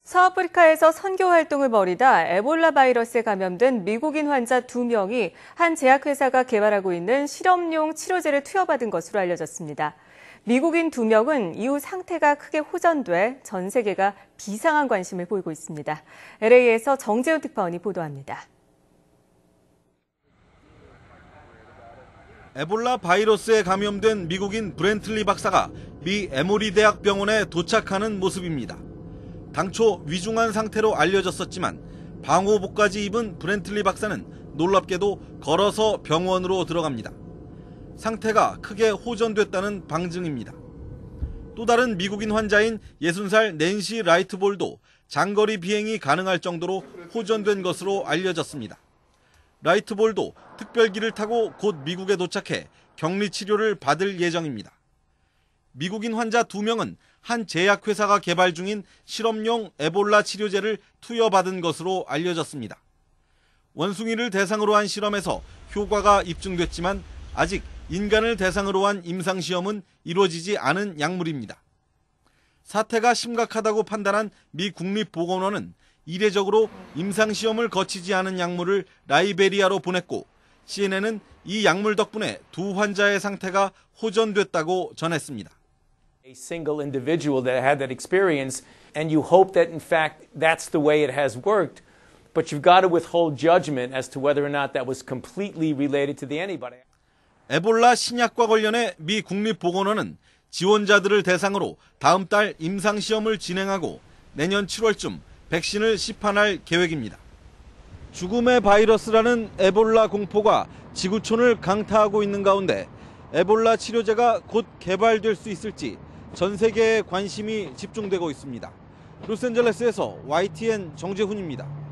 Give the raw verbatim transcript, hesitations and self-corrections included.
서아프리카에서 선교 활동을 벌이다 에볼라 바이러스에 감염된 미국인 환자 두 명이 한 제약회사가 개발하고 있는 실험용 치료제를 투여받은 것으로 알려졌습니다. 미국인 두 명은 이후 상태가 크게 호전돼 전 세계가 비상한 관심을 보이고 있습니다. 엘에이에서 정재훈 특파원이 보도합니다. 에볼라 바이러스에 감염된 미국인 브렌틀리 박사가 미 에모리 대학 병원에 도착하는 모습입니다. 당초 위중한 상태로 알려졌었지만 방호복까지 입은 브렌틀리 박사는 놀랍게도 걸어서 병원으로 들어갑니다. 상태가 크게 호전됐다는 방증입니다. 또 다른 미국인 환자인 예순 살 낸시 라이트볼도 장거리 비행이 가능할 정도로 호전된 것으로 알려졌습니다. 라이트볼도 특별기를 타고 곧 미국에 도착해 격리 치료를 받을 예정입니다. 미국인 환자 두 명은 한 제약회사가 개발 중인 실험용 에볼라 치료제를 투여받은 것으로 알려졌습니다. 원숭이를 대상으로 한 실험에서 효과가 입증됐지만 아직 인간을 대상으로 한 임상시험은 이루어지지 않은 약물입니다. 사태가 심각하다고 판단한 미 국립보건원은 이례적으로 임상시험을 거치지 않은 약물을 라이베리아로 보냈고 씨엔엔은 이 약물 덕분에 두 환자의 상태가 호전됐다고 전했습니다. A single individual that had that experience, and you hope that in fact that's the way it has worked, but you've got to withhold judgment as to whether or not that was completely related to the antibody. 에볼라 신약과 관련해 미 국립보건원은 지원자들을 대상으로 다음 달 임상시험을 진행하고 내년 칠월쯤 백신을 시판할 계획입니다. 죽음의 바이러스라는 에볼라 공포가 지구촌을 강타하고 있는 가운데 에볼라 치료제가 곧 개발될 수 있을지 전 세계의 관심이 집중되고 있습니다. 로스앤젤레스에서 와이티엔 정재훈입니다.